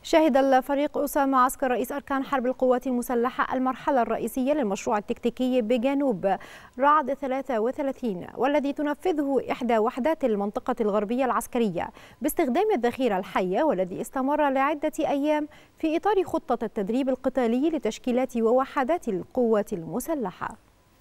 شهد الفريق أسامة عسكر رئيس أركان حرب القوات المسلحة المرحلة الرئيسية للمشروع التكتيكي بجنوب رعد 33 والذي تنفذه إحدى وحدات المنطقة الغربية العسكرية باستخدام الذخيرة الحية، والذي استمر لعدة أيام في إطار خطة التدريب القتالي لتشكيلات ووحدات القوات المسلحة.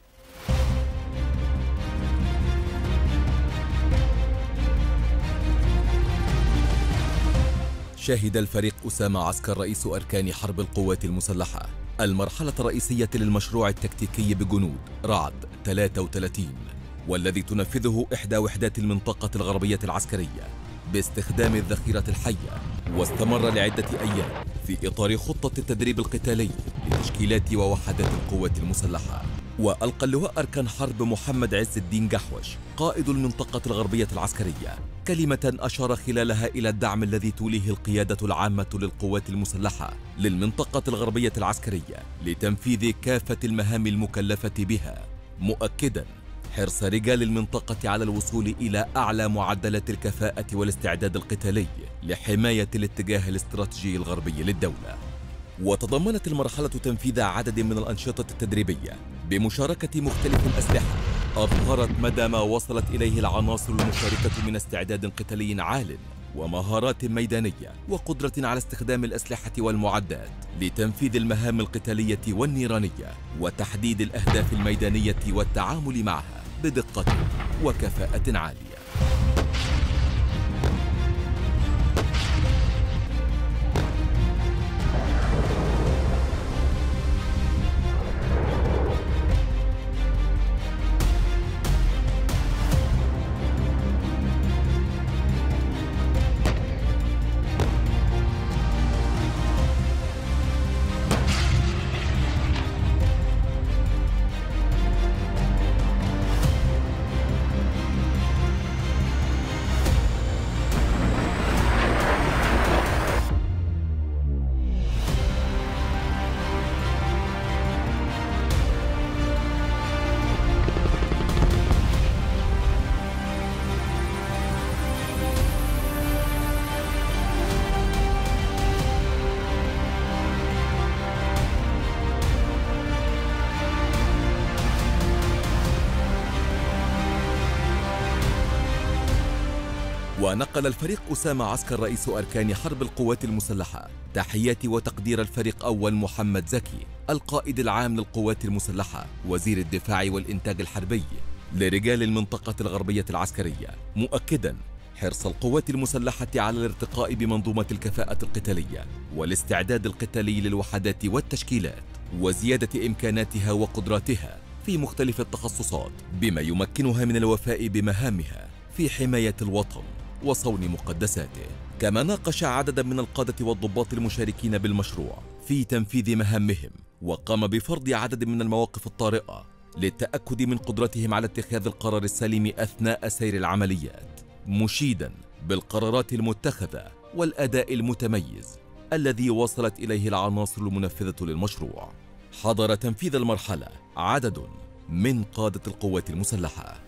شهد الفريق أسامة عسكر رئيس أركان حرب القوات المسلحة المرحلة الرئيسية للمشروع التكتيكي بجنود رعد 33 والذي تنفذه إحدى وحدات المنطقة الغربية العسكرية باستخدام الذخيرة الحية، واستمر لعدة أيام في إطار خطة التدريب القتالي لتشكيلات ووحدات القوات المسلحة. وألقى اللواء أركان حرب محمد عز الدين جحوش قائد المنطقة الغربية العسكرية كلمة أشار خلالها إلى الدعم الذي توليه القيادة العامة للقوات المسلحة للمنطقة الغربية العسكرية لتنفيذ كافة المهام المكلفة بها، مؤكدا حرص رجال المنطقة على الوصول إلى أعلى معدلات الكفاءة والاستعداد القتالي لحماية الاتجاه الاستراتيجي الغربي للدولة. وتضمنت المرحلة تنفيذ عدد من الأنشطة التدريبية بمشاركة مختلف الأسلحة أظهرت مدى ما وصلت إليه العناصر المشاركة من استعداد قتالي عال ومهارات ميدانية وقدرة على استخدام الأسلحة والمعدات لتنفيذ المهام القتالية والنيرانية وتحديد الأهداف الميدانية والتعامل معها بدقة وكفاءة عالية. ونقل الفريق أسامة عسكر رئيس أركان حرب القوات المسلحة تحيات وتقدير الفريق أول محمد زكي القائد العام للقوات المسلحة وزير الدفاع والإنتاج الحربي لرجال المنطقة الغربية العسكرية، مؤكدا حرص القوات المسلحة على الارتقاء بمنظومة الكفاءة القتالية والاستعداد القتالي للوحدات والتشكيلات وزيادة إمكاناتها وقدراتها في مختلف التخصصات بما يمكنها من الوفاء بمهامها في حماية الوطن وصون مقدساته. كما ناقش عددا من القادة والضباط المشاركين بالمشروع في تنفيذ مهامهم، وقام بفرض عدد من المواقف الطارئة للتأكد من قدرتهم على اتخاذ القرار السليم أثناء سير العمليات، مشيدا بالقرارات المتخذة والأداء المتميز الذي وصلت إليه العناصر المنفذة للمشروع. حضر تنفيذ المرحلة عدد من قادة القوات المسلحة.